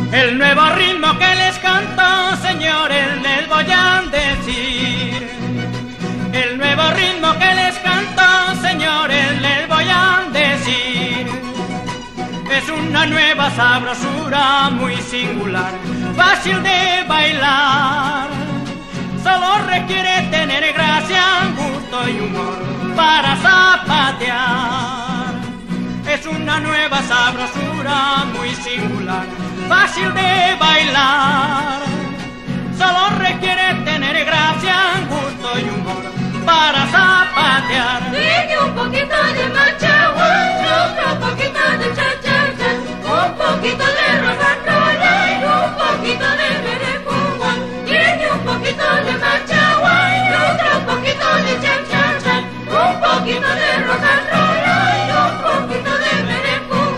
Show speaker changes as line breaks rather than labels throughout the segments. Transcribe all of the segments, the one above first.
El nuevo ritmo que les canto, señores, les voy a decir. El nuevo ritmo que les canto, señores, les voy a decir. Es una nueva sabrosura muy singular, fácil de bailar. Solo requiere tener gracia, gusto y humor para zapatear. Es una nueva sabrosura muy singular, fácil de bailar. Solo requiere tener gracia, gusto y humor para zapatear.
Sigue un poquito de marcha, otro poquito de cha-cha-cha, un poquito de rock and roll y un poquito de merengue. Sigue un poquito de marcha, otro poquito de cha-cha-cha, un poquito de rock and roll y un poquito de merengue.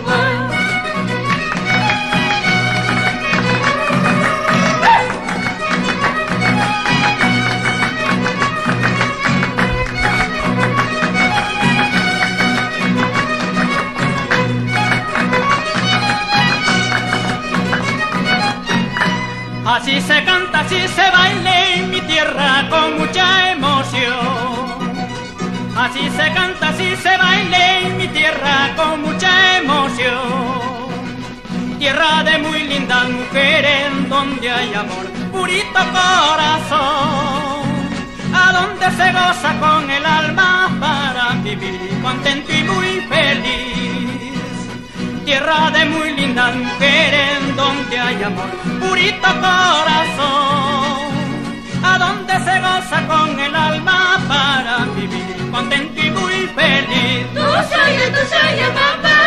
Así se canta, así se baila en mi tierra con mucha emoción. Así se canta, así se baila en mi tierra con mucha emoción. Tierra de muy lindas mujeres, donde hay amor, purito corazón. A donde se goza con el alma para vivir contento y muy feliz. Tierra de muy lindas mujeres, donde hay amor, purito corazón. A donde se goza con el alma para vivir contento y muy feliz.
Tu sueño, papá.